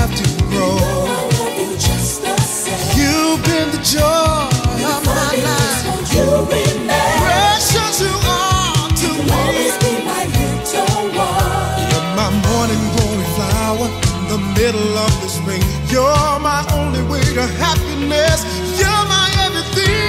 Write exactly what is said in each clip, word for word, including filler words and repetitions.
have to grow. You know I love you just the same. You've been the joy of my life. You remain. Precious you are to You'll me. always be my little one. You're my morning glory flower in the middle of the spring. You're my only way to happiness. You're my everything.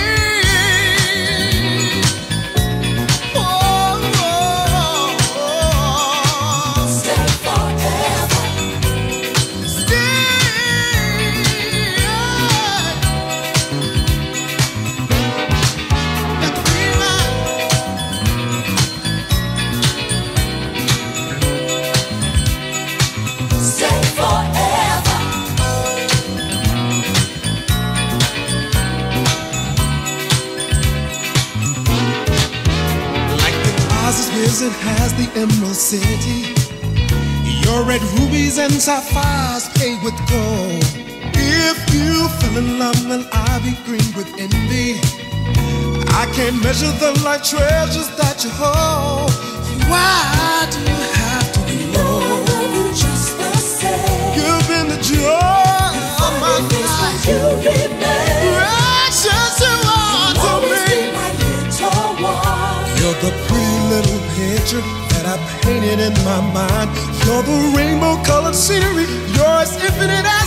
It has the Emerald City. Your red rubies and sapphires paved with gold. If you fell in love, then I'll be green with envy. I can't measure the life treasures that you hold. Why do you have to be low? I love you just the same. You've been the joy of my life. You remain. Precious you are to me. My little one. You're the pretty little picture that I painted in my mind. You're the rainbow-colored scenery. You're as infinite as